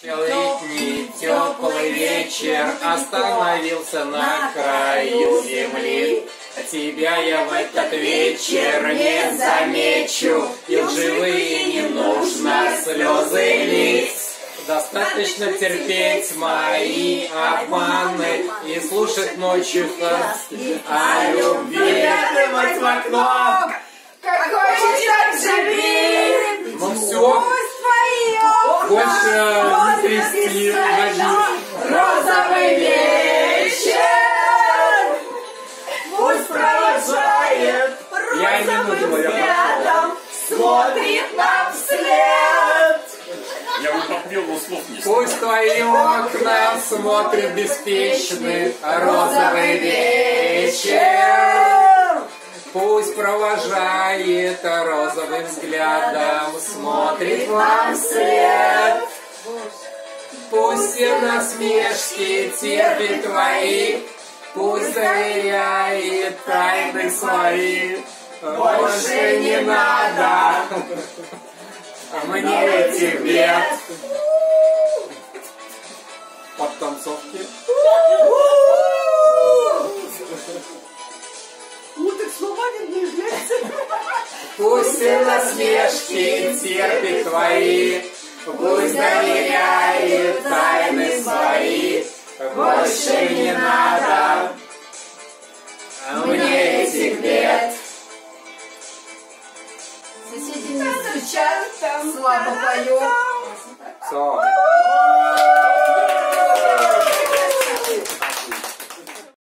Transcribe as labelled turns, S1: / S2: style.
S1: Летний теплый вечер остановился на краю земли. Тебя я в этот вечер не замечу, и лживые не нужно слезы лить. Достаточно терпеть мои обманы и слушать ночью сказки о любви.
S2: Открывать в окно, как хочешь, так живи.
S1: Ну все, больше не трясти.
S2: Розовый вечер пусть провожает розовым взглядом, смотрит нам вслед.
S3: Я бы попел, но слов не знаю.
S1: Пусть твои окна смотрят беспечны, розовый вечер. Пусть провожает розовым взглядом, смотрит вам вслед. Пусть все насмешки терпит твои, пусть доверяет тайны свои. Больше не надо мне этих бед. Подтанцовки. Пусть все насмешки терпит твои, пусть доверяет тайны свои. Больше не надо мне этих бед.
S2: Соседи не стучат, слабо поют.
S1: Все.